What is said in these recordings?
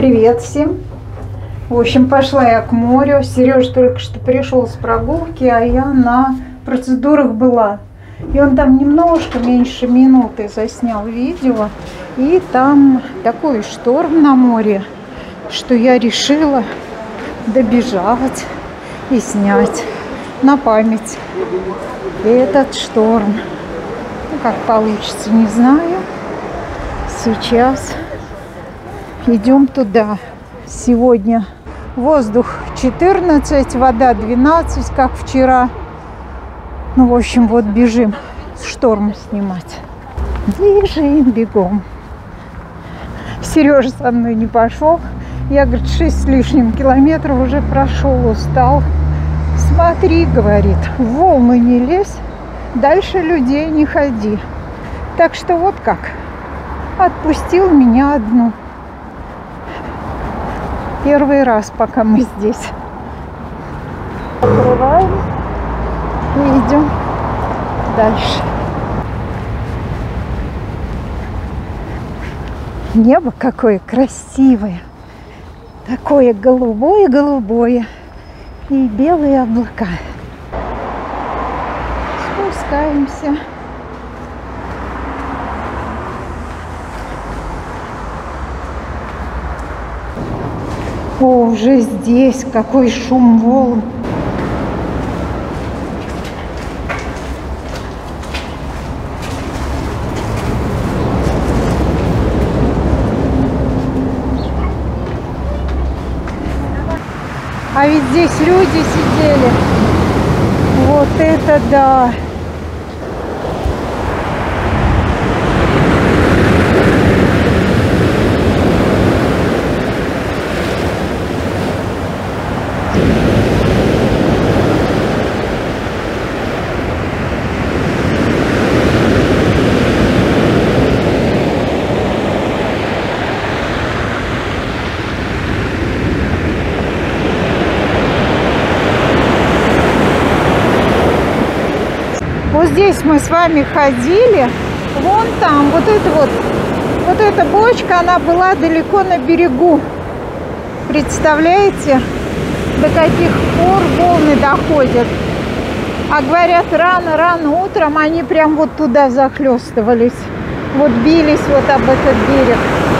Привет всем! В общем, пошла я к морю. Сережа только что пришел с прогулки, а я на процедурах была. И он там немножко меньше минуты заснял видео. И там такой шторм на море, что я решила добежать и снять на память этот шторм. Ну, как получится, не знаю. Сейчас идем туда. Сегодня воздух 14, вода 12, как вчера. Ну, в общем, вот бежим шторм снимать. Бежим, бегом. Сережа со мной не пошел. Я, говорит, 6 с лишним километров уже прошел, устал. Смотри, говорит, в волны не лезь, дальше людей не ходи. Так что вот как. Отпустил меня одну. Первый раз, пока мы здесь. Открываем и идем дальше. Небо какое красивое. Такое голубое-голубое. И белые облака. Спускаемся. О, уже здесь какой шум волн. А ведь здесь люди сидели. Вот это да! Вот здесь мы с вами ходили, вон там, вот эта бочка, она была далеко на берегу. Представляете, до каких пор волны доходят. А говорят, рано-рано утром они прям вот туда захлестывались, вот бились вот об этот берег.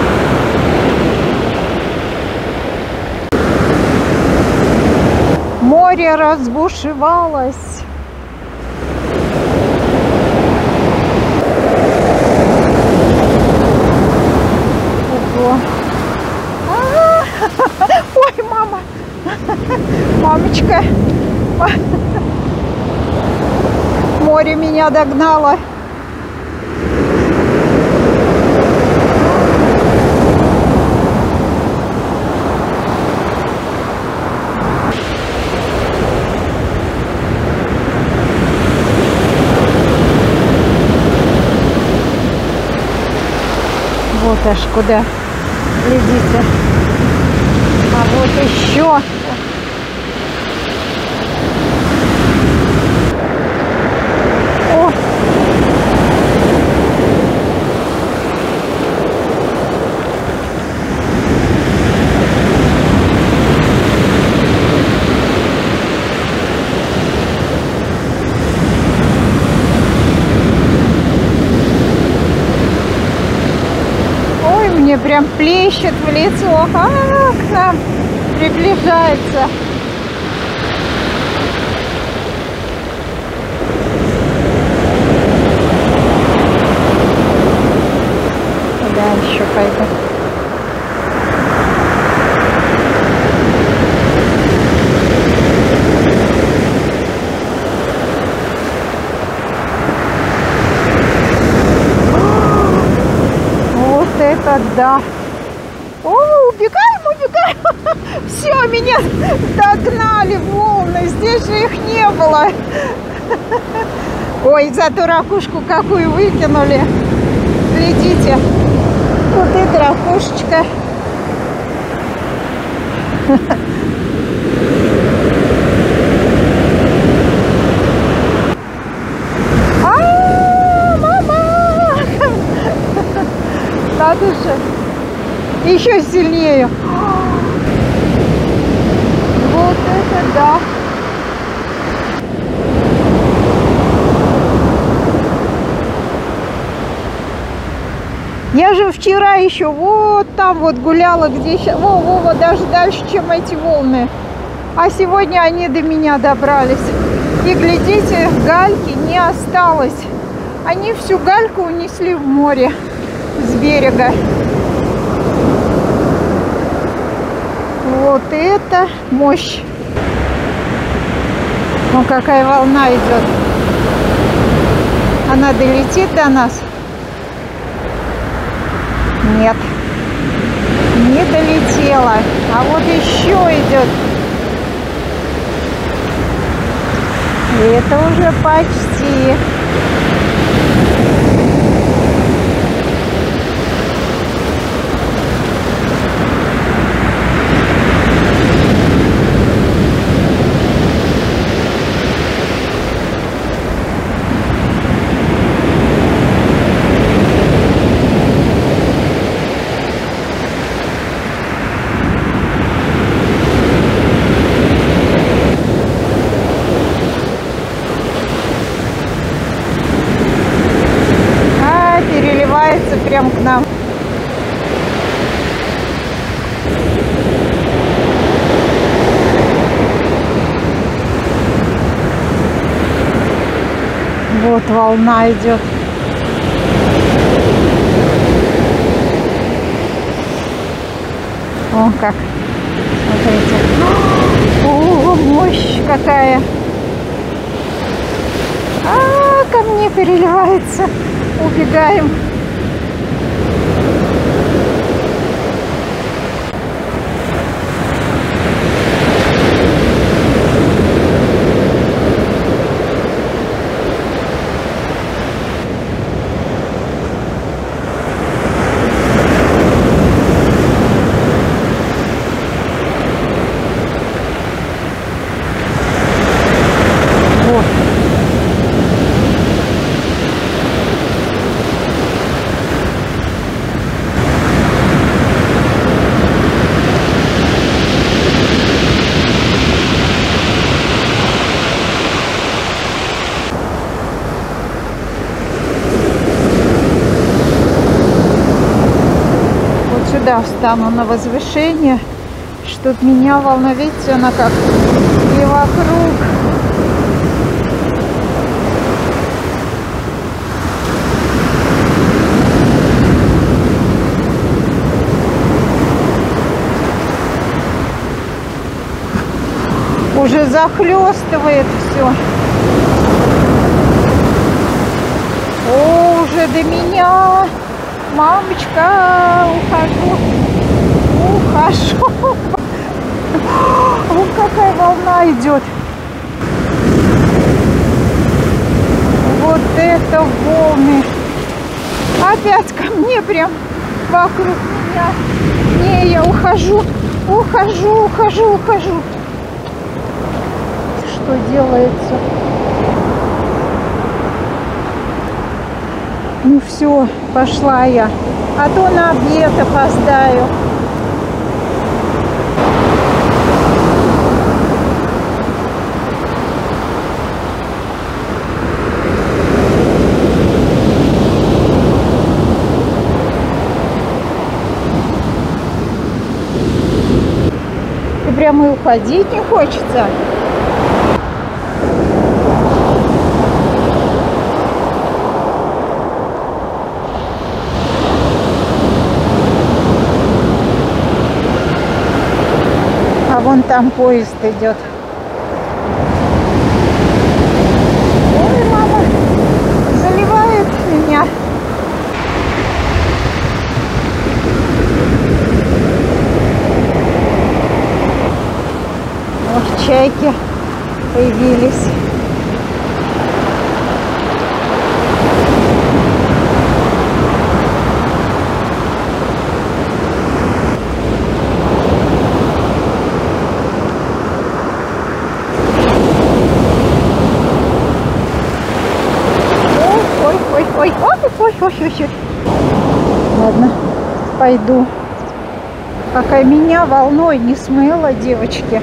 Море разбушевалось. Ой, мама, мамочка, море меня догнало. Вот аж куда. Глядите. А вот еще. О! Ой, мне прям плещет в лицо. К нам приближается. Куда еще пойду? Вот это да! О, убегаем! Все, меня догнали волны. Здесь же их не было. Ой, зато ракушку какую выкинули. Глядите. Вот эта ракушечка. Мама! Надо же. Еще сильнее. Вот это да. Я же вчера еще вот там вот гуляла, где сейчас, во, даже дальше, чем эти волны. А сегодня они до меня добрались. И глядите, гальки не осталось. Они всю гальку унесли в море с берега. Вот это мощь. Ну какая волна идет. Она долетит до нас? Нет, не долетела. А вот еще идет. И это уже почти. Прям к нам. Вот волна идет. О, как. Смотрите. О, мощь какая. Ко мне переливается. Убегаем. Сюда встану на возвышение, чтоб меня волна, видите, она как и вокруг. Уже захлестывает все. О, уже до меня. Мамочка, ухожу. Вот какая волна идет. Вот это волны. Опять ко мне прям вокруг меня. Не, я ухожу. Что делается? Ну все, пошла я. А то на обед опоздаю. И прямо и уходить не хочется. Вон там поезд идет. Ой, мама, заливает меня. Ох, чайки появились. Ой. Ладно, пойду. Пока меня волной не смыло, девочки.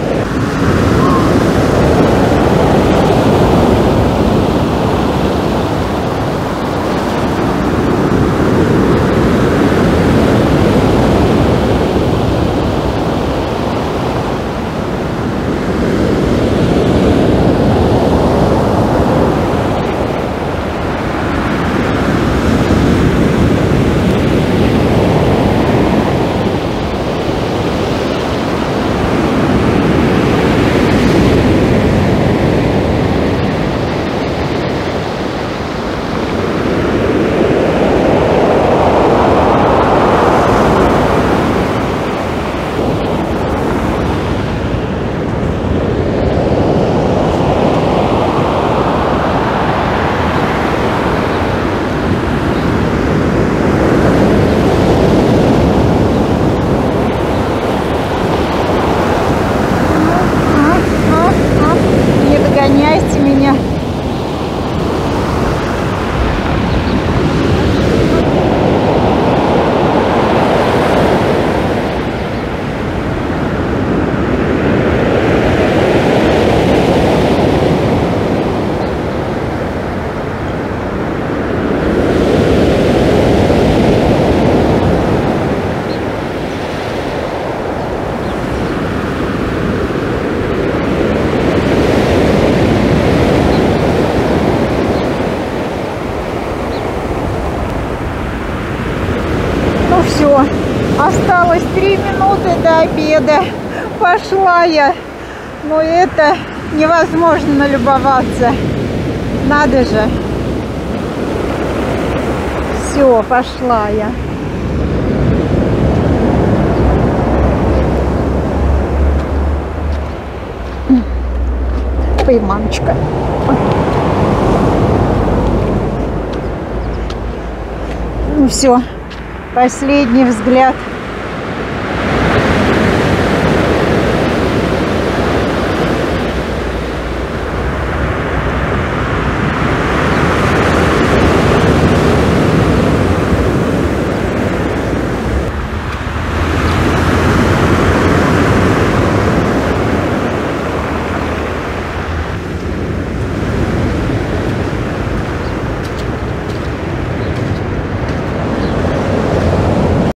Все, осталось 3 минуты до обеда. Пошла я. Но это невозможно налюбоваться. Надо же. Все, пошла я. Ой, мамочка. Ну все. Последний взгляд